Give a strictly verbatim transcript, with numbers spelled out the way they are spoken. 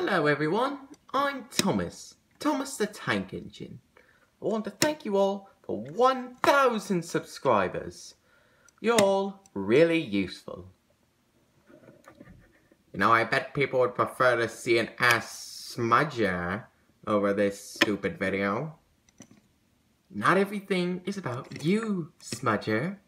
Hello everyone, I'm Thomas, Thomas the Tank Engine. I want to thank you all for one thousand subscribers. You're all really useful. You know, I bet people would prefer to see an ass smudger over this stupid video. Not everything is about you, smudger.